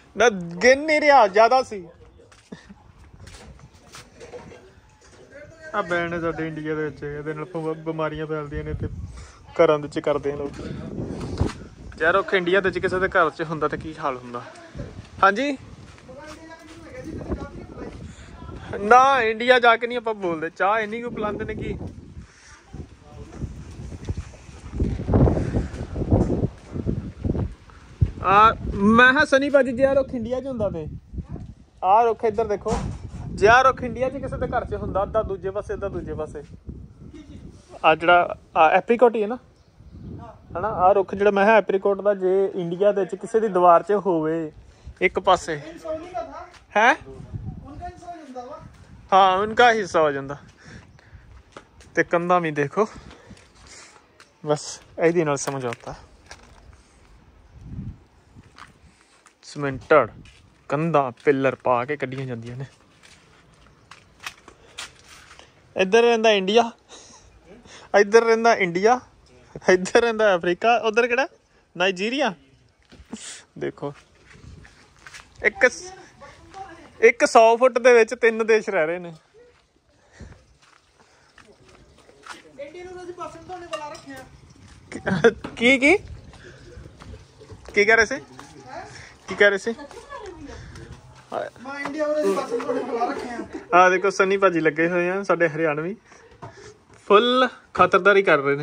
मैं गिन नहीं रहा, ज्यादा सी। ਆ ਬੈਂਡ ਸਾਡੇ ਇੰਡੀਆ ਦੇ ਵਿੱਚ ਇਹਦੇ ਨਾਲ ਬਿਮਾਰੀਆਂ ਫੈਲਦੀਆਂ ਨੇ ਤੇ ਘਰਾਂ ਦੇ ਵਿੱਚ ਕਰਦੇ ਆ ਲੋਕ ਯਾਰ। ਉਹ ਇੰਡੀਆ ਦੇ ਵਿੱਚ ਕਿਸੇ ਦੇ ਘਰ 'ਚ ਹੁੰਦਾ ਤੇ ਕੀ ਹਾਲ ਹੁੰਦਾ। ਹਾਂਜੀ ਨਾ ਇੰਡੀਆ ਜਾ ਕੇ ਨਹੀਂ ਆਪਾਂ ਬੋਲਦੇ, ਚਾਹ ਇੰਨੀ ਕੁ ਪਿਲਾਉਂਦੇ ਨੇ ਕਿ ਮੈਂ ਕਿਹਾ ਸਨੀ ਭਾਜੀ ਜੇ ਰੁੱਖ ਇੰਡੀਆ 'ਚ ਹੁੰਦਾ ਤੇ ਆਹ ਰੁੱਖ ਇੱਧਰ ਦੇਖੋ, ਜੇ ਆਹ ਰੁੱਖ ਇੰਡੀਆ 'ਚ ਕਿਸੇ ਦੇ ਘਰ 'ਚ ਹੁੰਦਾ ਅੱਧਾ ਦੂਜੇ ਪਾਸੇ ਅੱਧਾ ਦੂਜੇ ਪਾਸੇ। ਆ ਜਿਹੜਾ ਐਪਰੀਕੋਟ ਹੀ ਹੈ ਨਾ, ਹੈ ਨਾ ਆਹ ਰੁੱਖ ਜਿਹੜਾ ਮੈਂ ਕਿਹਾ ਐਪਰੀਕੋਟ ਦਾ ਜੇ ਇੰਡੀਆ ਦੇ ਵਿੱਚ ਕਿਸੇ ਦੀ ਦੀਵਾਰ 'ਚ ਹੋਵੇ ਇੱਕ ਪਾਸੇ ਹੈ ਹਾਂ ਉਨਕਾ ਹਿੱਸਾ ਹੋ ਜਾਂਦਾ। ਤੇ ਕੰਧਾਂ ਵੀ ਦੇਖੋ ਬਸ ਇਹਦੇ ਨਾਲ ਸਮਝੌਤਾ। ਸੀਮੈਂਟਡ ਕੰਧਾਂ ਪਿੱਲਰ ਪਾ ਕੇ ਕੱਢੀਆਂ ਜਾਂਦੀਆਂ ਨੇ। ਇੱਧਰ ਰਹਿੰਦਾ ਇੰਡੀਆ, ਇੱਧਰ ਰਹਿੰਦਾ ਇੰਡੀਆ, ਇੱਧਰ ਰਹਿੰਦਾ ਅਫਰੀਕਾ, ਉੱਧਰ ਕਿਹੜਾ ਨਾਈਜੀਰੀਆ। ਦੇਖੋ ਇੱਕ 100 ਫੁੱਟ ਦੇ ਵਿੱਚ 3 ਦੇਸ਼ ਰਹਿ ਰਹੇ ਨੇ। ਕੀ ਕੀ ਕੀ ਕਹਿ ਰਹੇ ਸੀ, ਕੀ ਕਹਿ ਰਹੇ ਸੀ? ਆ ਦੇਖੋ ਸਨੀ ਭਾਜੀ ਲੱਗੇ ਹੋਏ ਆ ਸਾਡੇ ਹਰਿਆਣਵੀ, ਫੁੱਲ ਖਾਤਰਦਾਰੀ ਕਰ ਰਹੇ ਨੇ।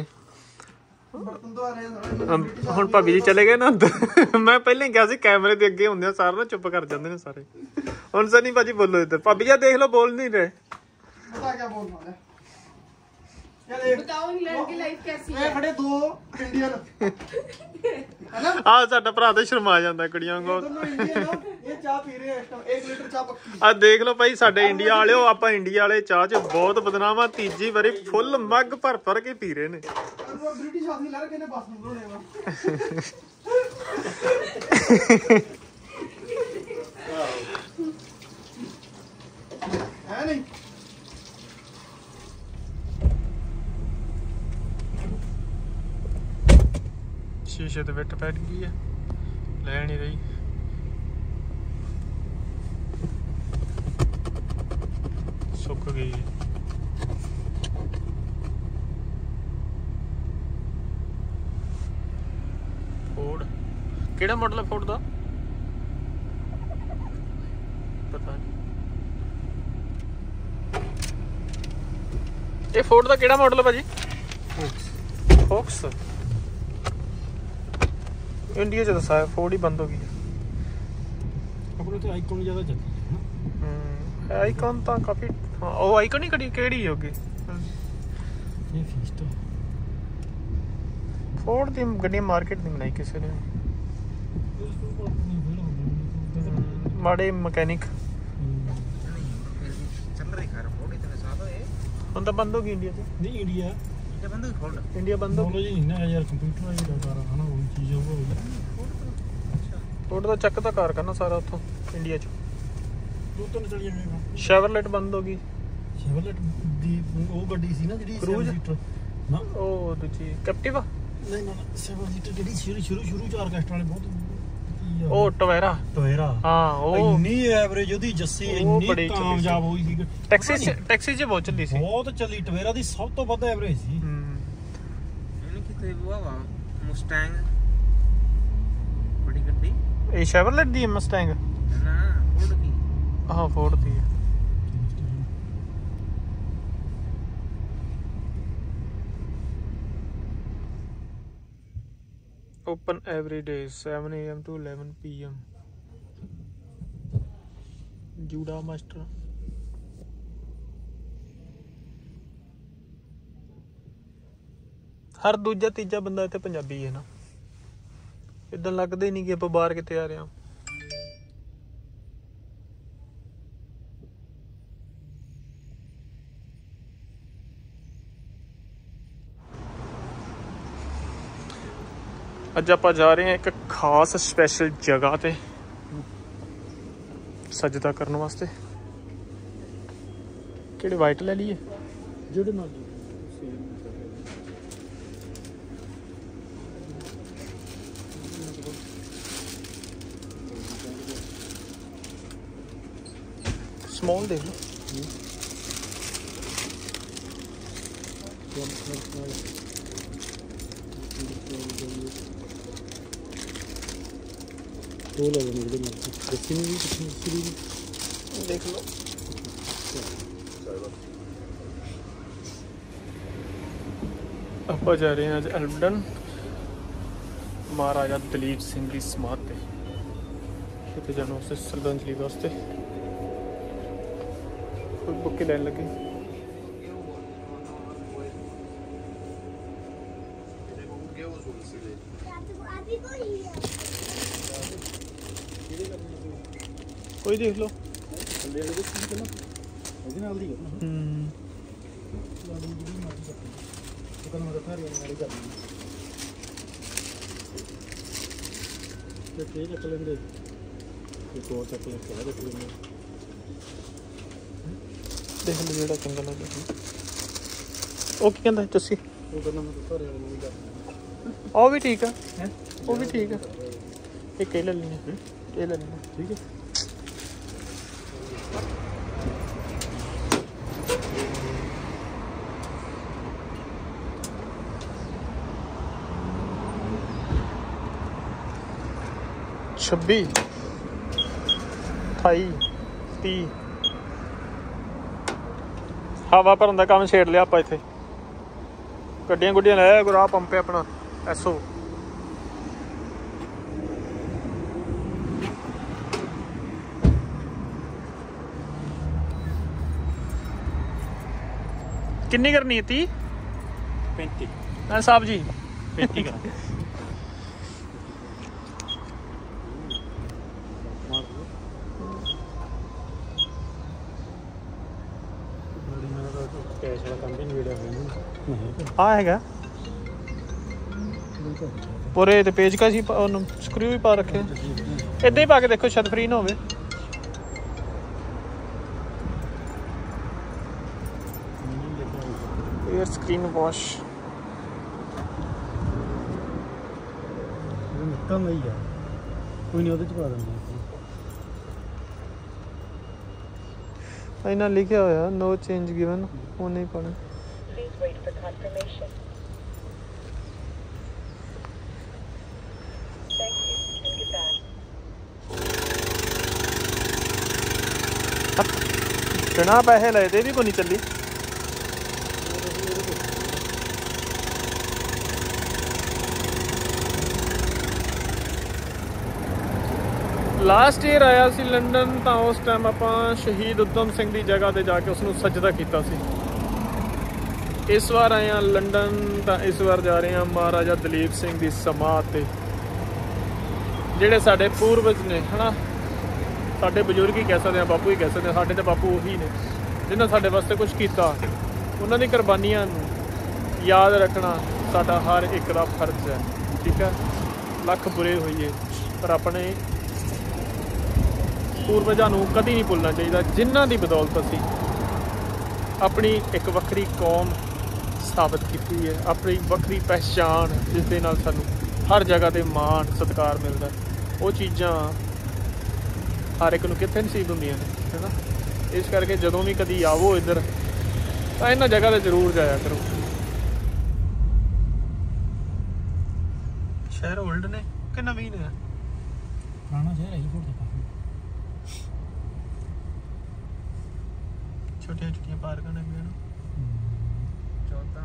ਹੁਣ ਭਾਬੀ ਜੀ ਚਲੇ ਗਏ ਨਾ ਅੰਦਰ। ਮੈਂ ਪਹਿਲਾਂ ਹੀ ਕਿਹਾ ਸੀ ਕੈਮਰੇ ਦੇ ਅੱਗੇ ਹੁੰਦੇ ਆ ਸਾਰੇ ਨਾ ਚੁੱਪ ਕਰ ਜਾਂਦੇ ਨੇ ਸਾਰੇ। ਹੁਣ ਸਨੀ ਭਾਜੀ ਬੋਲੋ ਇੱਧਰ। ਭਾਬੀ ਜੀ ਦੇਖ ਲਓ ਬੋਲ ਨਹੀਂ ਰਹੇ। बताओ इंग्लैंड की लाइफ कैसी है? खड़े 2 इंडियन है ना। ਆ ਸਾਡਾ ਭਰਾ ਤੇ ਸ਼ਰਮਾ ਜਾਂਦਾ ਕੁੜੀਆਂ ਵਾਂਗੂ। ये चाय पी रहे हैं इस टाइम, 1 लीटर चाय पक्की। ਆ ਦੇਖ ਲਓ ਭਾਈ ਸਾਡੇ ਇੰਡੀਆ ਵਾਲਿਓ, ਆਪਾਂ ਇੰਡੀਆ ਵਾਲੇ ਚਾਹ 'ਚ ਬਹੁਤ ਬਦਨਾਮ ਆ। ਤੀਜੀ ਵਾਰੀ ਫੁੱਲ ਮੱਗ ਭਰ ਭਰ ਕੇ ਪੀ ਰਹੇ ਨੇ। ब्रिटिश आदमी ला रखे ने बस में बनाने है नहीं। ਸ਼ੀਸ਼ੇ ਤੇ ਵਿੱਟ ਪੈ ਗਈ ਹੈ, ਲੈ ਨਹੀਂ ਰਹੀ। ਸੁੱਕ ਗਈ। ਫੋਰਡ ਕਿਹੜਾ ਮਾਡਲ ਹੈ ਫੋਰਡ ਦਾ ਪਤਾ ਨਹੀਂ। ਇਹ ਫੋਰਡ ਦਾ ਕਿਹੜਾ ਮਾਡਲ ਹੈ ਭਾਜੀ? ਫੋਕਸ। इंडिया च दसा फोर्ड ही बंद हो गई। अपने तो आइकॉन ज्यादा चलती है। आइकॉन तो काफी ओ आइकॉन ही कड़ी केड़ी होगी ये फिस्टो फोर्ड दी गड्डी मार्केट नहीं बनाई किसी ने। माड़े मैकेनिक चल रही कार फोर्ड इतने साल है। ਹੁਣ ਤਾਂ ਬੰਦ ਹੋ ਗਈ ਇੰਡੀਆ 'ਚ। नहीं इंडिया बंद हुई फोर्ड। इंडिया बंद हो गई। नॉलेज नहीं ना यार, कंप्यूटर वाली कार है ना, वही चीज होगा। फोर्ड ਦਾ ਚੱਕ ਤਾਂ ਕਾਰ ਕਰਨਾ ਸਾਰਾ ਉੱਥੋਂ ਇੰਡੀਆ 'ਚ। 2-3 ਚਲੀ ਜਾਵੇਗਾ। ਸ਼ੈਵਰਲੇਟ ਬੰਦ ਹੋ ਗਈ। ਸ਼ੈਵਰਲੇਟ ਦੀ ਉਹ ਗੱਡੀ ਸੀ ਨਾ ਜਿਹੜੀ 7 ਸੀਟਰ ਨਾ, ਉਹ ਦੂਜੀ ਕੈਪਟਿਵ। ਨਹੀਂ ਨਾ 7 ਸੀਟਰ ਜਿਹੜੀ ਸ਼ੁਰੂ ਚ ਆਰਕੈਸਟਰਾ ਵਾਲੇ ਬਹੁਤ ਉਹ ਟਵੇਰਾ ਹਾਂ ਉਹ ਇੰਨੀ ਐਵਰੇਜ ਉਹਦੀ ਜੱਸੀ ਇੰਨੀ ਕਾਮਯਾਬ ਹੋਈ ਸੀ। ਟੈਕਸੀ 'ਚ ਬਹੁਤ ਚੱਲੀ ਸੀ, ਬਹੁਤ ਚੱਲੀ। ਟਵੇਰਾ ਦੀ ਸਭ ਤੋਂ ਵੱਧ ਐਵਰੇਜ ਸੀ। ਇਹਨੂੰ ਕਿਤੇ ਵਾਵਾ ਮੁਸਟੈਂਗ ਬੜੀ ਗੱਡੀ। ਇਹ ਸ਼ੈਵਰਲੇਟ ਦੀ ਮਸਟੈਂਗ ਨਾ ਫੋਰਡ ਦੀ। ਹਾਂ ਫੋਰਡ ਦੀ ਹੈ। Open every day 7 AM to 11 PM. ਜੂੜਾ ਮਾਸਟਰ। ਹਰ ਦੂਜਾ ਤੀਜਾ ਬੰਦਾ ਇੱਥੇ ਪੰਜਾਬੀ ਹੈ ਨਾ। ਇਦਾਂ ਲੱਗਦਾ ਹੀ ਨਹੀਂ ਕਿ ਆਪਾਂ ਬਾਹਰ ਕਿਤੇ ਆ ਰਹੇ ਹਾਂ। ਅੱਜ ਆਪਾਂ ਜਾ ਰਹੇ ਹਾਂ ਇੱਕ ਖਾਸ ਸਪੈਸ਼ਲ ਜਗ੍ਹਾ ਤੇ ਸਜਦਾ ਕਰਨ ਵਾਸਤੇ। ਕਿਹੜੇ ਵਾਈਟ ਲੈ ਲਈਏ? ਜਿਹੜੇ ਨਾਲ ਸਮੋਲ ਦੇਖ ਲਓ। ਉਹ ਲੈ ਲੈਣੇ ਜਿਹੜੇ ਮਰਜ਼ੀ ਦੱਸੀ ਨਹੀਂ ਵੀ ਕਿੱਥੇ ਦੱਸੀ ਵੀ ਦੇਖ ਲਓ। ਆਪਾਂ ਜਾ ਰਹੇ ਹਾਂ ਅੱਜ ਐਲਬਡਨ ਮਹਾਰਾਜਾ ਦਲੀਪ ਸਿੰਘ ਦੀ ਸਮਾਧ ਤੇ ਕਿਤੇ ਜਾਣਾ ਉਸੇ ਸ਼ਰਧਾਂਜਲੀ ਵਾਸਤੇ ਕੋਈ ਬੁੱਕੇ ਲੈਣ ਲੱਗੇ। ਕੋਈ ਦੇਖ ਲਓ। ਥੱਲੇ ਵਾਲੇ ਦੇ ਕੀ ਕਰਨਾ ਉਹਦੇ ਨਾਲ ਦੀ ਕਰਨਾ ਲਾੜੀ ਜਿਹੜੀ ਮਰਜ਼ੀ ਕਰਨੀ ਉਹ ਕਹਿੰਦਾ ਮੈਂ ਤਾਂ ਵਾਲੀ ਕਰਨੀ ਤੇ ਤੇ ਚੱਕ ਲੈਂਦੇ ਇੱਕ ਹੋਰ ਚੱਕ ਲੈ ਕੇ ਰੱਖ ਲੈਂਦੇ ਦੇਖ ਲਓ ਜਿਹੜਾ ਚੰਗਾ ਲੱਗਦਾ। ਉਹ ਕੀ ਕਹਿੰਦਾ ਤੁਸੀਂ? ਉਹ ਕਹਿੰਦਾ ਮੈਂ ਤਾਂ ਵਾਲੀ ਕਰਨੀ ਉਹ ਵੀ ਠੀਕ ਆ। ਹੈ ਉਹ ਵੀ ਠੀਕ ਆ। ਇਹ ਲੈ ਲੈਣੇ ਇਹ ਲੈ ਲੈਣੇ। ਠੀਕ ਹੈ। ਛੱਬੀ 28 30 ਹਵਾ ਭਰਨ ਦਾ ਕੰਮ ਛੇੜ ਲਿਆ ਆਪਾਂ ਇੱਥੇ। ਗੱਡੀਆਂ ਗੁੱਡੀਆਂ ਲੈ ਗੁਰਾ ਪੰਪ ਹੈ ਆਪਣਾ ਐਸੋ। ਕਿੰਨੀ ਕਰਨੀ ਹੈ? 30 35 ਸਾਹਿਬ ਜੀ 35 ਕਰਾਂ। ਕੈਸ਼ ਵਾਲਾ ਕੰਮ ਵੀ ਨਵੇੜਿਆ ਹੋਇਆ ਆ ਹੈਗਾ ਪੂਰੇ ਤੇ ਪੇਚਕਸ ਹੀ ਉਹਨੂੰ ਸਕਰੂ ਵੀ ਪਾ ਰੱਖੇ। ਏਦਾਂ ਹੀ ਪਾ ਕੇ ਦੇਖੋ ਸ਼ਾਇਦ ਫ੍ਰੀ ਨਾ ਹੋਵੇ। 에ਅਰ ਸਕਰੀਨ ਵਾਸ਼ ਨਿਕਲ ਨਹੀਂ ਆ ਕੋਈ ਨਹੀਂ ਉਹਦੇ ਚ ਪਾ ਦਿੰਦੇ ਇਹਨਾਂ ਲਿਖਿਆ ਹੋਇਆ ਨੋ ਚੇਂਜ ਗਿਵਨ ਉਹ ਨਹੀਂ ਪਾਣਾ। ਬਿਨਾਂ ਪੈਸੇ ਲਏ ਤੇ ਵੀ ਕੋਈ ਨਹੀਂ ਚੱਲੀ। ਲਾਸਟ ਈਅਰ ਆਇਆ ਸੀ ਲੰਡਨ ਤਾਂ ਉਸ ਟਾਈਮ ਆਪਾਂ ਸ਼ਹੀਦ ਊਧਮ ਸਿੰਘ ਦੀ ਜਗ੍ਹਾ ਤੇ ਜਾ ਕੇ ਉਸ ਨੂੰ ਸਜਦਾ ਕੀਤਾ ਸੀ। ਇਸ ਵਾਰ ਆਏ ਹਾਂ ਲੰਡਨ ਤਾਂ ਇਸ ਵਾਰ ਜਾ ਰਹੇ ਹਾਂ ਮਹਾਰਾਜਾ ਦਲੀਪ ਸਿੰਘ ਦੀ ਸਮਾਧ ਤੇ। ਜਿਹੜੇ ਸਾਡੇ ਪੂਰਵਜ ਨੇ ਹਨਾ, ਸਾਡੇ ਬਜ਼ੁਰਗ ਹੀ ਕਹਿ ਸਕਦੇ ਹਾਂ, ਬਾਪੂ ਹੀ ਕਹਿ ਸਕਦੇ ਹਾਂ। ਸਾਡੇ ਤਾਂ ਬਾਪੂ ਉਹੀ ਨੇ ਜਿਨ੍ਹਾਂ ਸਾਡੇ ਵਾਸਤੇ ਕੁਝ ਕੀਤਾ। ਉਹਨਾਂ ਦੀ ਕੁਰਬਾਨੀਆਂ ਨੂੰ ਯਾਦ ਰੱਖਣਾ ਸਾਡਾ ਹਰ ਇੱਕ ਦਾ ਫਰਜ਼ ਹੈ। ਠੀਕ ਹੈ, ਲੱਖ ਬੁਰੇ ਹੋਈਏ ਪਰ ਆਪਣੇ ਪੂਰਵਜਾਂ ਨੂੰ ਕਦੀ ਨਹੀਂ ਭੁੱਲਣਾ ਚਾਹੀਦਾ, ਜਿਨ੍ਹਾਂ ਦੀ ਬਦੌਲਤ ਅਸੀਂ ਆਪਣੀ ਇੱਕ ਵੱਖਰੀ ਕੌਮ ਸਥਾਪਿਤ ਕੀਤੀ ਹੈ, ਆਪਣੀ ਵੱਖਰੀ ਪਹਿਚਾਣ ਜਿਸ ਦੇ ਨਾਲ ਸਾਨੂੰ ਹਰ ਜਗ੍ਹਾ 'ਤੇ ਮਾਣ ਸਤਿਕਾਰ ਮਿਲਦਾ। ਉਹ ਚੀਜ਼ਾਂ ਹਰ ਇੱਕ ਨੂੰ ਕਿੱਥੇ ਨਸੀਬ ਹੁੰਦੀਆਂ ਨੇ, ਹੈ ਨਾ। ਇਸ ਕਰਕੇ ਜਦੋਂ ਵੀ ਕਦੀ ਆਵੋ ਇੱਧਰ ਤਾਂ ਇਹਨਾਂ ਜਗ੍ਹਾ 'ਤੇ ਜ਼ਰੂਰ ਜਾਇਆ ਕਰੋ। ਸ਼ਹਿਰ ਓਲਡ ਨੇ ਕਿ ਨਵੀਂ ਨੇ? ਪੁਰਾਣਾ ਸ਼ਹਿਰ ਹੈ ਜੀ ਕੋਲ ਛੋਟੀਆਂ ਛੋਟੀਆਂ ਪਾਰਕਾਂ ਨੇ ਵੀ। 14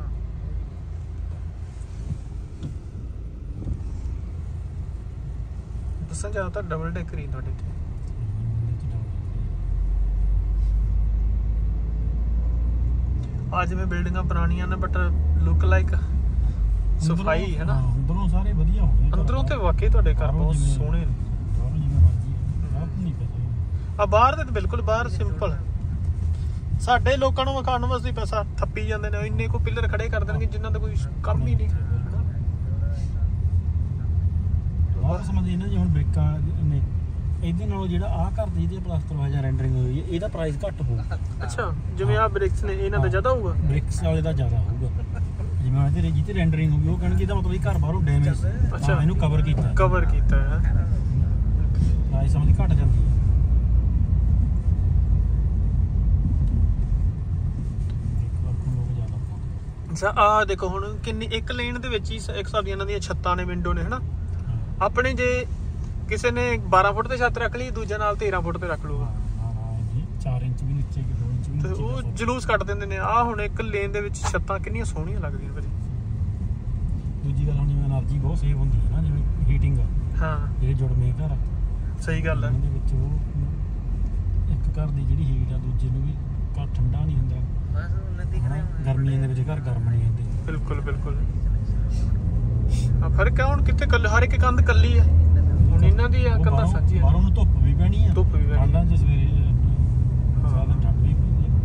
ਦੱਸਾਂ ਜ਼ਿਆਦਾਤਰ ਡਬਲ ਡੈਕਰ ਹੀ ਤੁਹਾਡੇ ਇੱਥੇ। ਆ ਜਿਵੇਂ ਬਿਲਡਿੰਗਾਂ ਪੁਰਾਣੀਆਂ ਨੇ ਬਟ ਲੁੱਕ ਲਾਈਕ ਸਫਾਈ ਹੈ ਨਾ। ਅੰਦਰੋਂ ਸਾਰੇ ਵਧੀਆ ਹੋ ਗਏ। ਅੰਦਰੋਂ ਤੇ ਵਾਕਈ ਤੁਹਾਡੇ ਘਰ ਬਹੁਤ ਸੋਹਣੇ ਨੇ। ਆ ਬਾਹਰ ਤੇ ਬਿਲਕੁਲ ਬਾਹਰ ਸਿੰਪਲ। ਸਾਡੇ ਲੋਕਾਂ ਨੂੰ ਵਿਖਾਉਣ ਵਾਸਤੇ ਪੈਸਾ ਥੱਪੀ ਜਾਂਦੇ ਨੇ। ਇੰਨੇ ਕੋ ਪਿੱਲਰ ਖੜੇ ਕਰ ਦੇਣਗੇ ਜਿਨ੍ਹਾਂ ਦਾ ਕੋਈ ਕੰਮ ਹੀ ਨਹੀਂ। ਬਹੁਤ ਸਮਝਦੇ ਨਾ ਜੀ ਹੁਣ ਬ੍ਰਿਕਾਂ ਨੇ ਇਹਦੇ ਨਾਲੋਂ ਜਿਹੜਾ ਆਹ ਘਰ ਦੀ ਇਹਦੇ ਪਲਾਸਟਰ ਹੋਇਆ ਜਾਂ ਰੈਂਡਰਿੰਗ ਹੋਈ ਹੈ ਇਹਦਾ ਪ੍ਰਾਈਸ ਘੱਟ ਹੋਊਗਾ। ਅੱਛਾ, ਜਿਵੇਂ ਆ ਬ੍ਰਿਕਸ ਨੇ ਇਹਨਾਂ ਦਾ ਜ਼ਿਆਦਾ ਹੋਊਗਾ। ਬ੍ਰਿਕਸ ਵਾਲੇ ਦਾ ਜ਼ਿਆਦਾ ਹੋਊਗਾ। ਜਿਵੇਂ ਇਹਦੇ ਰੇਜੀ ਤੇ ਰੈਂਡਰਿੰਗ ਹੋਊਗੀ ਉਹ ਕਹਿਣਗੇ ਇਹਦਾ ਮਤਲਬ ਇਹ ਘਰ ਬਾਹਰੋਂ ਡੈਮੇਜ ਅੱਛਾ ਇਹਨੂੰ ਕਵਰ ਕੀਤਾ ਹੈ। ਪ੍ਰਾਈਸ ਸਮਝ ਘੱਟ ਜਾਂਦੀ ਹੈ। ਅੱਛਾ ਆ ਦੇਖੋ ਹੁਣ ਕਿੰਨੀ ਇੱਕ ਲੇਨ ਦੇ ਵਿੱਚ ਹੀ ਇੱਕ ਹਿਸਾਬ ਦੀਆਂ ਇਹਨਾਂ ਦੀਆਂ ਛੱਤਾਂ ਨੇ, ਵਿੰਡੋ ਨੇ ਹਨਾ। ਆਪਣੇ ਜੇ ਕਿਸੇ ਨੇ 12 ਫੁੱਟ ਤੇ ਛੱਤ ਰੱਖ ਲਈ, ਦੂਜੇ ਨਾਲ 13 ਫੁੱਟ ਤੇ ਰੱਖ ਲਊਗਾ 4 ਇੰਚ ਵੀ ਨੀਚੇ ਕਿ 2 ਇੰਚ ਵੀ ਤੇ ਨੀਚੇ ਉਹ ਜਲੂਸ ਕੱਢ ਦਿੰਦੇ ਨੇ। ਆ ਹੁਣ ਇੱਕ ਲੇਨ ਦੇ ਵਿੱਚ ਛੱਤਾਂ ਕਿੰਨੀਆਂ ਸੋਹਣੀਆਂ ਲੱਗਦੀਆਂ ਭਾਜੀ। ਦੂਜੀ ਗੱਲ ਹੁਣ ਜਿਵੇਂ એનર્ਜੀ ਬਹੁਤ ਸੇਵ ਹੁੰਦੀ ਹੈ ਨਾ, ਜਿਵੇਂ ਹੀਟਿੰਗ ਹਾਂ ਜਿਹੜੇ ਜੁੜਵੇਂ ਘਰ ਸਹੀ ਗੱਲ ਹੈ। ਉਹਦੇ ਵਿੱਚ ਉਹ ਇੱਕ ਘਰ ਦੀ ਜਿਹੜੀ ਹੀਟ ਆ ਦੂਜੇ ਨੂੰ ਵੀ ਘਰ ਠੰਡਾ ਨਹੀਂ ਹੁੰਦਾ। ਬਸ ਉਹਨਾਂ ਦੀ ਹਨਾ, ਗਰਮੀਆਂ ਦੇ ਵਿੱਚ ਘਰ ਗਰਮ ਨਹੀਂ ਹੁੰਦੇ। ਬਿਲਕੁਲ ਬਿਲਕੁਲ ਆ ਫਰਕ ਹੈ ਹੁਣ ਕਿੱਥੇ ਹਰ ਇੱਕ ਕੰਧ ਕੱਲੀ ਆ। ਹੁਣ ਇਹਨਾਂ ਦੀ ਆ ਕੰਧਾਂ ਸਾਂਝੀਆਂ। ਬਾਹਰੋਂ ਨੂੰ ਧੁੱਪ ਵੀ ਪੈਣੀ ਆ, ਧੁੱਪ ਵੀ ਪੈਣੀ। ਠੰਡਾਂ 'ਚ ਸਵੇਰੇ ਸਾਰਾ ਦਿਨ ਠੰਡ ਵੀ ਪੈਂਦੀ ਆ।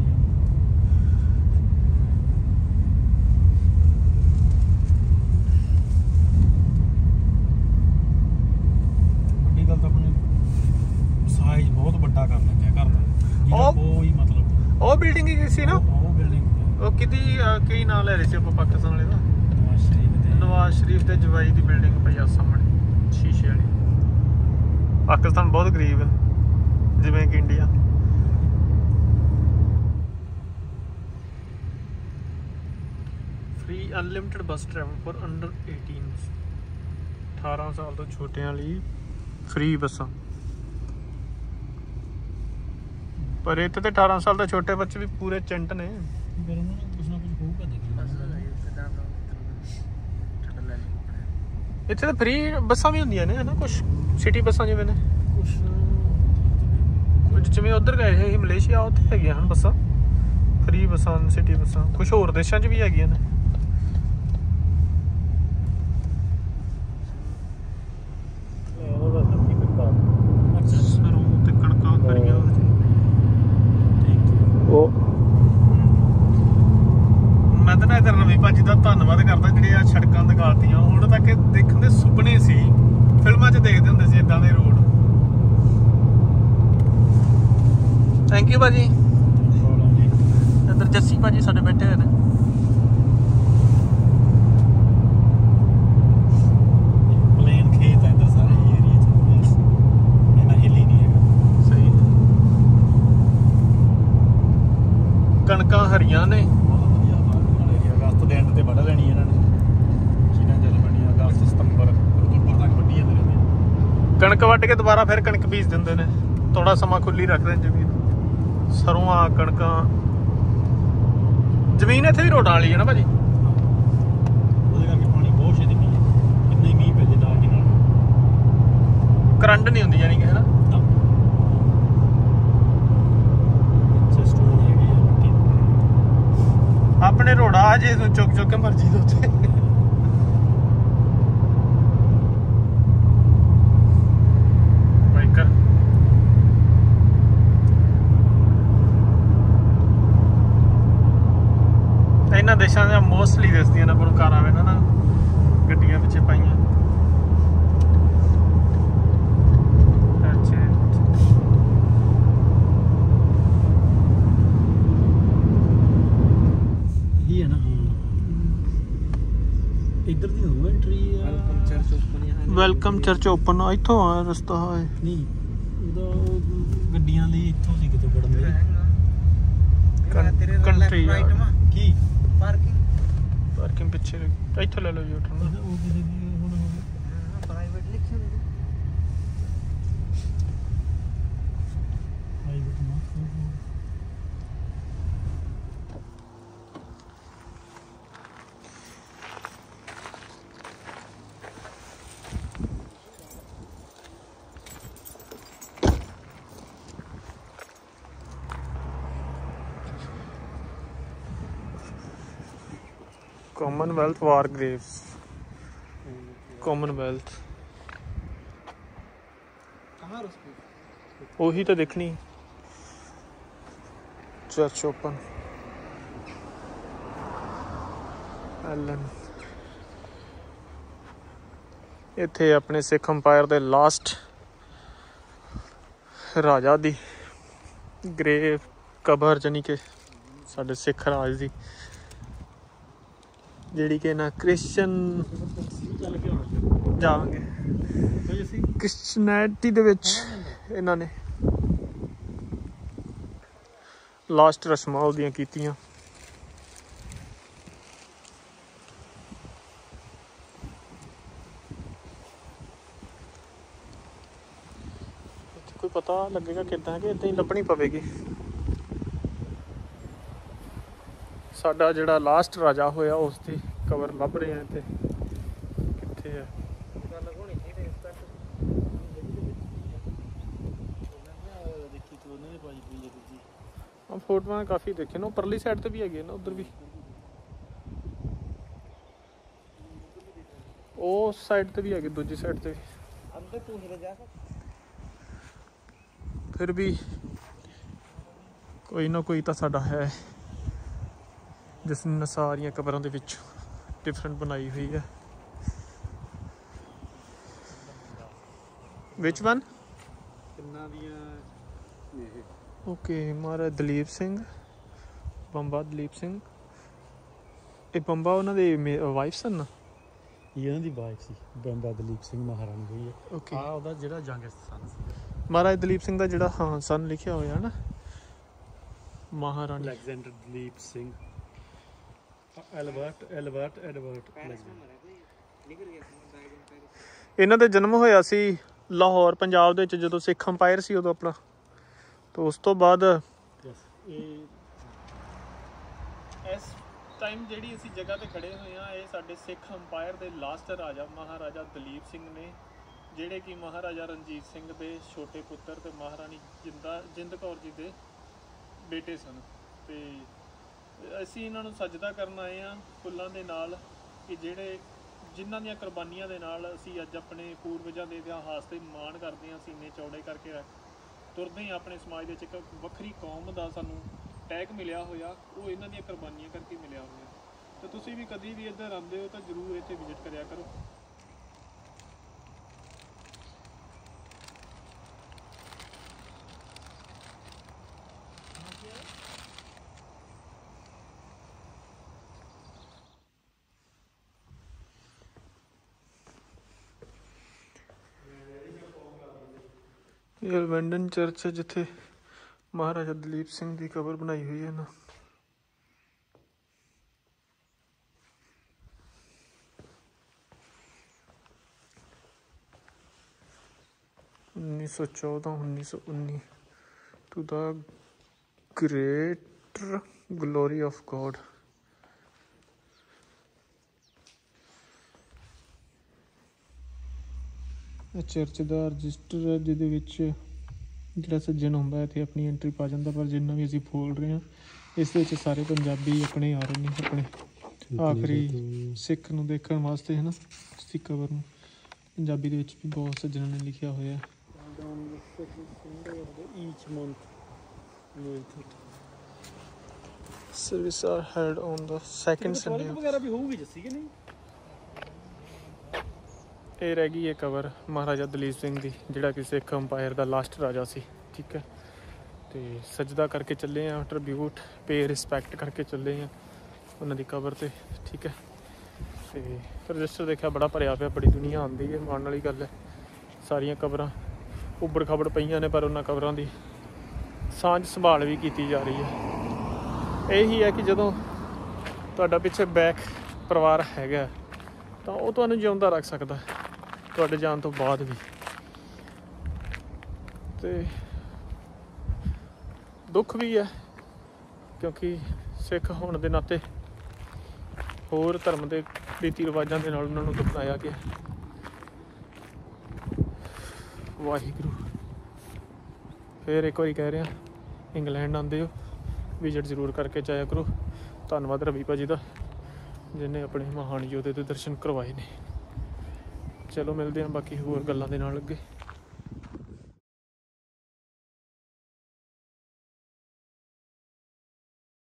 ਵੱਡੀ ਗੱਲ ਤਾਂ ਆਪਣੇ ਸਾਈਜ਼ ਬਹੁਤ ਵੱਡਾ ਕਰ ਲੱਗਿਆ ਘਰ ਦਾ, ਜਿਹਦਾ ਕੋਈ ਮਤਲਬ। ਉਹ ਬਿਲਡਿੰਗ ਹੀ ਸੀ ਨਾ, ਉਹ ਬਿਲਡਿੰਗ ਉਹ ਕਿਹਦੀ ਕਈ ਨਾਂ ਲੈ ਰਹੇ ਸੀ ਆਪਾਂ ਪਾਕਿਸਤਾਨ ਵਾਲੇ ਦਾ। ਨਵਾਜ਼ ਸ਼ਰੀਫ ਦੇ ਨਵਾਜ਼ ਸ਼ਰੀਫ ਦੇ ਜਵਾਈ ਦੀ ਬਿਲਡਿੰਗ ਪਈ ਆ ਸਾਹਮਣੇ ਸ਼ੀਸ਼ੇ ਵਾਲੀ। ਪਾਕਿਸਤਾਨ ਬਹੁਤ ਗਰੀਬ ਹੈ ਜਿਵੇਂ ਕਿ India. Free unlimited bus travel for under 18 18 ਸਾਲ ਤੋਂ ਛੋਟਿਆਂ ਲਈ ਫ੍ਰੀ ਬੱਸਾਂ। ਪਰ ਇੱਥੇ ਤੇ 18 ਸਾਲ ਤੋਂ ਛੋਟੇ ਬੱਚੇ ਵੀ ਪੂਰੇ ਚੰਟ ਨੇ। ਫਿਰ ਉਹਨਾਂ ਨੂੰ ਕੁਛ ਨਾ ਕੁਛ ਹੋਊਗਾ ਇੱਥੇ ਤਾਂ ਫ੍ਰੀ ਬੱਸਾਂ ਵੀ ਹੁੰਦੀਆਂ ਨੇ ਹਨਾ, ਕੁਛ ਸਿਟੀ ਬੱਸਾਂ ਜਿਵੇਂ ਨੇ, ਕੁਝ ਜਿਵੇਂ ਉੱਧਰ ਗਏ ਸੀ ਮਲੇਸ਼ੀਆ, ਉੱਥੇ ਹੈਗੀਆਂ ਹਨ ਬੱਸਾਂ ਫ੍ਰੀ ਬੱਸਾਂ, ਸਿਟੀ ਬੱਸਾਂ। ਕੁਛ ਹੋਰ ਦੇਸ਼ਾਂ 'ਚ ਵੀ ਹੈਗੀਆਂ ਨੇ। ਸਰੋਂ ਤੇ ਕਣਕਾਂ ਖੜੀਆਂ ਉਹ। ਮੈਂ ਤਾਂ ਨਾ ਇਧਰ ਰਵੀ ਭਾਜੀ ਦਾ ਧੰਨਵਾਦ ਕਰਦਾ ਜਿਹੜੇ ਆ ਸੜਕਾਂ ਦਿਖਾਤੀਆਂ। ਹੁਣ ਤੱਕ ਦੇਖਣ ਦੇ ਸੁਪਨੇ ਸੀ, ਫਿਲਮਾਂ 'ਚ ਦੇਖਦੇ ਹੁੰਦੇ ਸੀ ਇਦਾਂ ਦੇ ਰੋਡ। ਥੈਂਕ ਯੂ ਭਾਜੀ। ਇੱਧਰ ਜੱਸੀ ਭਾਜੀ ਸਾਡੇ ਬੈਠੇ ਹੋਏ ਨੇ। ਪਲੇਨ ਖੇਤ ਹੈ ਇੱਧਰ ਸਾਰੇ ਏਰੀਆ 'ਚ, ਇਹਨਾਂ ਹਿੱਲੀ ਨਹੀਂ ਹੈਗਾ। ਸਹੀ ਕਣਕਾਂ ਹਰੀਆਂ ਨੇ। ਬਹੁਤ ਵਧੀਆ ਨਾਲੇ ਕਿ ਅਗਸਤ ਦੇ ਐਂਡ ਤੇ ਵੱਢ ਲੈਣੀ ਇਹਨਾਂ ਨੇ, ਜਿਹਨਾਂ ਚੱਲ ਪੈਣੀ ਅਗਸਤ ਸਤੰਬਰ ਅਕਤੂਬਰ ਤੱਕ ਵੱਢੀ ਜਾਂਦੇ ਰਹਿੰਦੇ ਆ। ਕਣਕ ਵੱਢ ਕੇ ਦੁਬਾਰਾ ਫਿਰ ਕਣਕ ਬੀਜ ਦਿੰਦੇ ਨੇ, ਥੋੜਾ ਸਮਾਂ ਖੁੱਲੀ ਰੱਖਦੇ ਨੇ ਜ਼ਮੀਨ। ਸਰੋਂ ਕਣਕਾਂ, ਜ਼ਮੀਨ ਇੱਥੇ ਵੀ ਰੋਡਾਂ ਵਾਲੀ ਹੈ ਨਾ ਭਾਜੀ। ਉਹਦੇ ਕਰਕੇ ਪਾਣੀ ਬਹੁਤ ਛੇਤੀ ਪੀ ਜਾਂਦਾ, ਕਿੰਨੇ ਮੀਂਹ ਪੈ ਜੇ ਨਾਲ ਦੀ ਨਾਲ ਕਰੰਟ ਨਹੀਂ ਹੁੰਦੀ ਯਾਨੀ ਕਿ ਹੈ ਨਾ। ਸਟੋਨ ਹੈਗੇ ਆ ਮਿੱਟੀ ਦੇ। ਆਪਣੇ ਰੋੜਾ ਆ ਜੇ ਚੁੱਕ ਚੁੱਕ ਕੇ ਮਰਜੀ ਦੇ ਉੱਤੇ। ਬਾਈਕਰ ਇਹਨਾਂ ਦੇਸ਼ਾਂ ਦੀਆਂ ਮੋਸਟਲੀ ਦਿਸਦੀਆਂ ਨੇ ਆਪਾਂ ਨੂੰ ਕਾਰਾਂ ਵੇ ਨਾ ਗੱਡੀਆਂ ਪਿੱਛੇ ਪਾਈਆਂ। ਇਹ ਹੈ ਨਾ ਇੱਧਰ ਦੀ ਹੋਊਗਾ ਐਂਟਰੀ ਆ। ਵੈਲਕਮ ਚਰਚ ਓਪਨ ਹੈ। ਵੈਲਕਮ ਚਰਚ ਓਪਨ ਇੱਥੋਂ ਆ ਰਸਤਾ ਹੈ ਨਹੀਂ ਉਹਦਾ ਗੱਡੀਆਂ ਲਈ ਇੱਥੋਂ ਸੀ ਕਿਤੇ ਵੜਨ ਲਈ। ਕੰਟਰੀ ਕੀ ਪਾਰਕਿੰਗ ਪਿੱਛੇ ਇੱਥੋਂ ਲੈ ਲਓ ਜੀ ਉਠਣ ਉਹ ਕਿਸੇ ਦੀ ਹੁਣ ਪ੍ਰਾਈਵੇਟ ਲਿਖਿਆ ਹੁੰਦਾ। ਪ੍ਰਾਈਵੇਟ ਨਾ Commonwealth War Graves, Commonwealth कहाँ उसकी? ਉਹੀ ਤਾਂ ਦੇਖਣੀ। ਚਰਚ ਓਪਨ ਐਲਨ। ਇੱਥੇ ਆਪਣੇ ਸਿੱਖ ਅੰਪਾਇਰ ਦੇ ਲਾਸਟ ਰਾਜਾ ਦੀ ਗ੍ਰੇਵ ਕਬਰ ਜਾਨੀ ਕਿ ਸਾਡੇ ਸਿੱਖ ਰਾਜ ਦੀ, ਜਿਹੜੀ ਕਿ ਨਾ ਕ੍ਰਿਸਚਨ ਜਾਵਾਂਗੇ ਕ੍ਰਿਸਚਨੈਲਿਟੀ ਦੇ ਵਿੱਚ ਇਹਨਾਂ ਨੇ ਲਾਸਟ ਰਸਮਾਂ ਉਹਦੀਆਂ ਕੀਤੀਆਂ। ਕੋਈ ਪਤਾ ਲੱਗੇਗਾ ਕਿੱਦਾਂ ਕਿ ਇੱਦਾਂ ਹੀ ਲੱਭਣੀ ਪਵੇਗੀ। ਸਾਡਾ ਜਿਹੜਾ ਲਾਸਟ ਰਾਜਾ ਹੋਇਆ ਉਸ ਦੀ ਕਬਰ ਲੱਭ ਰਹੇ ਆ ਇੱਥੇ, ਕਿੱਥੇ ਹੈ? ਗੱਲ ਹੋਣੀ ਚਾਹੀਦੀ ਇਸ ਤੱਕ ਦੇਖੀ ਤੂੰ ਉਹਨਾਂ ਨੇ ਪਾਈ ਪਈ ਹੈ ਦੂਜੀ। ਆ ਫੋਟੋਆਂ ਕਾਫੀ ਦੇਖੇ ਨਾ, ਪਰਲੀ ਸਾਈਡ ਤੇ ਵੀ ਹੈਗੇ ਨਾ, ਉਧਰ ਵੀ ਉਹ ਸਾਈਡ ਤੇ ਵੀ ਹੈਗੇ, ਦੂਜੀ ਸਾਈਡ ਤੇ ਵੀ। ਅੰਦਰ ਤੂੰ ਹਿਲ ਜਾ ਫਿਰ ਵੀ ਕੋਈ ਨਾ ਕੋਈ ਤਾਂ ਸਾਡਾ ਹੈ ਜਿਸ ਨੇ ਸਾਰੀਆਂ ਕਬਰਾਂ ਦੇ ਵਿੱਚ ਡਿਫਰੈਂਟ ਬਣਾਈ ਹੋਈ ਹੈ। ਵਿਚ ਵਨ? ਕਿੰਨਾ ਦੀਆਂ ਇਹ ਓਕੇ, ਮਹਾਰਾਜ ਦਲੀਪ ਸਿੰਘ, ਬੰਬਾ ਦਲੀਪ ਸਿੰਘ। ਇਹ ਬੰਬਾ ਉਹਨਾਂ ਦੇ ਵਾਈਫ ਸਨ ਨਾ? ਇਹਨਾਂ ਦੀ ਵਾਈਫ ਸੀ, ਬੰਬਾ ਦਲੀਪ ਸਿੰਘ ਮਹਾਰਾਣੀ ਹੋਈ ਹੈ। ਓਕੇ, ਆ ਉਹਦਾ ਜਿਹੜਾ ਜੰਗ ਸਨ ਸੀ, ਮਹਾਰਾਜ ਦਲੀਪ ਸਿੰਘ ਦਾ ਜਿਹੜਾ ਹਾਂ ਸਨ ਲਿਖਿਆ ਹੋਇਆ ਨਾ, ਮਹਾਰਾਣੀ Alexander Duleep Singh, Edward Alexander. ਨਿਕਲ ਗਿਆ ਸੀ ਇਹਨਾਂ ਦਾ ਜਨਮ ਹੋਇਆ ਸੀ ਲਾਹੌਰ ਪੰਜਾਬ ਦੇ ਵਿੱਚ, ਜਦੋਂ ਸਿੱਖ ਅੰਪਾਇਰ ਸੀ ਉਦੋਂ ਆਪਣਾ। ਤੇ ਉਸ ਤੋਂ ਬਾਅਦ ਯੈਸ, ਇਹ ਇਸ ਟਾਈਮ ਜਿਹੜੀ ਅਸੀਂ ਜਗ੍ਹਾ ਤੇ ਖੜੇ ਹੋਏ ਆ, ਇਹ ਸਾਡੇ ਸਿੱਖ ਅੰਪਾਇਰ ਦੇ ਲਾਸਟ ਰਾਜਾ ਮਹਾਰਾਜਾ ਦਲੀਪ ਸਿੰਘ ਨੇ, ਜਿਹੜੇ ਕਿ ਮਹਾਰਾਜਾ ਰਣਜੀਤ ਸਿੰਘ ਦੇ ਛੋਟੇ ਪੁੱਤਰ ਤੇ ਮਹਾਰਾਣੀ ਜਿੰਦ ਕੌਰ ਜੀ ਦੇ ਬੇਟੇ ਸਨ। ਤੇ ਅਸੀਂ ਇਹਨਾਂ ਨੂੰ ਸਜਦਾ ਕਰਨ ਆਏ ਆ ਫੁੱਲਾਂ ਦੇ ਨਾਲ, ਕਿ ਜਿਹੜੇ ਜਿਨ੍ਹਾਂ ਦੀਆਂ ਕੁਰਬਾਨੀਆਂ ਦੇ ਨਾਲ ਅਸੀਂ ਅੱਜ ਆਪਣੇ ਪੂਰਵਜਾਂ ਦੇ ਇਤਿਹਾਸ ਤੇ ਮਾਣ ਕਰਦੇ ਹਾਂ, ਸੀਨੇ ਚੌੜੇ ਕਰਕੇ ਤੁਰਦੇ ਹਾਂ। ਆਪਣੇ ਸਮਾਜ ਦੇ ਵਿੱਚ ਇੱਕ ਵੱਖਰੀ ਕੌਮ ਦਾ ਸਾਨੂੰ ਟੈਗ ਮਿਲਿਆ ਹੋਇਆ, ਉਹ ਇਹਨਾਂ ਦੀਆਂ ਕੁਰਬਾਨੀਆਂ ਕਰਕੇ ਮਿਲਿਆ ਹੋਇਆ। ਤੇ ਤੁਸੀਂ ਵੀ ਕਦੀ ਵੀ ਇੱਧਰ ਆਉਂਦੇ ਹੋ ਤਾਂ ਜ਼ਰੂਰ ਇੱਥੇ ਵਿਜ਼ਿਟ ਕਰਿਆ ਕਰੋ। ਇਹ ਐਲਵੈਂਡਨ ਚਰਚ ਹੈ ਜਿੱਥੇ ਮਹਾਰਾਜਾ ਦਲੀਪ ਸਿੰਘ ਦੀ ਕਬਰ ਬਣਾਈ ਹੋਈ ਹੈ ਨਾ। उन्नीस सौ 1919 to the greater glory of God. Church का रजिस्टर है जिहदे विच जिहड़ा सज्जन हुंदा इत्थे अपनी एंट्री पा जांदा, पर जिन्ना भी असीं बोल रहे हैं इस दे विच सारे पंजाबी अपने आ रहे हैं, अपने आखिरी सिख नूं देखण वास्ते है ना। उसकी कबर नूं पंजाबी दे विच भी बहुत सज्जनां ने लिखिया होया है। each month Service are held on the second Sunday। ਵਗੈਰਾ ਵੀ ਹੋਊਗੀ ਜੱਸੀ ਕਿ ਨਹੀਂ? ਇਹ ਰਹਿ ਗਈ ਹੈ ਕਬਰ ਮਹਾਰਾਜਾ ਦਲੀਪ ਸਿੰਘ ਦੀ, ਜਿਹੜਾ ਕਿ ਸਿੱਖ ਅੰਪਾਇਰ ਦਾ ਲਾਸਟ ਰਾਜਾ ਸੀ। ਠੀਕ ਹੈ, ਤੇ ਸਜਦਾ ਕਰਕੇ ਚੱਲੇ ਆ, ਟ੍ਰਿਬਿਊਟ ਪੇ ਰਿਸਪੈਕਟ ਕਰਕੇ ਚੱਲੇ ਆ ਉਹਨਾਂ ਦੀ ਕਬਰ ਤੇ। ਠੀਕ ਹੈ, ਤੇ ਰਜਿਸਟਰ ਦੇਖਿਆ ਬੜਾ ਭਰਿਆ ਪਿਆ, ਬੜੀ ਦੁਨੀਆ ਆਉਂਦੀ ਹੈ, ਮਾਣ ਵਾਲੀ ਗੱਲ ਹੈ। ਸਾਰੀਆਂ ਕਬਰਾਂ ਉੱਬੜ ਖਬੜ ਪਈਆਂ ਨੇ, ਪਰ ਉਹਨਾਂ ਕਬਰਾਂ ਦੀ ਸਾਂਝ ਸੰਭਾਲ ਵੀ ਕੀਤੀ ਜਾ ਰਹੀ ਹੈ। ਇਹੀ ਹੈ ਕਿ ਜਦੋਂ ਤੁਹਾਡਾ ਪਿੱਛੇ ਬੈਕ ਪਰਿਵਾਰ ਹੈਗਾ ਤਾਂ ਉਹ ਤੁਹਾਨੂੰ ਜਿਉਂਦਾ ਰੱਖ ਸਕਦਾ ਤੁਹਾਡੇ ਜਾਣ ਤੋਂ ਬਾਅਦ ਵੀ। ਤੇ ਦੁੱਖ ਵੀ ਹੈ ਕਿਉਂਕਿ ਸਿੱਖ ਹੋਣ ਦੇ ਨਾਤੇ ਹੋਰ ਧਰਮ ਦੇ ਰੀਤੀ ਰਿਵਾਜਾਂ ਦੇ ਨਾਲ ਉਹਨਾਂ ਨੂੰ ਦਫਨਾਇਆ ਗਿਆ। ਵਾਹਿਗੁਰੂ। ਫਿਰ ਇੱਕ ਵਾਰੀ ਕਹਿ ਰਿਹਾ, ਇੰਗਲੈਂਡ ਆਉਂਦੇ ਹੋ ਵਿਜ਼ਿਟ ਜ਼ਰੂਰ ਕਰਕੇ ਜਾਇਆ ਕਰੋ। ਧੰਨਵਾਦ ਰਵੀ ਭਾਜੀ ਦਾ, ਜਿਹਨੇ ਆਪਣੇ ਮਹਾਨ ਯੋਧੇ ਦੇ ਦਰਸ਼ਨ ਕਰਵਾਏ ਨੇ। ਚਲੋ ਮਿਲਦੇ ਹਾਂ ਬਾਕੀ ਹੋਰ ਗੱਲਾਂ ਦੇ ਨਾਲ ਅੱਗੇ।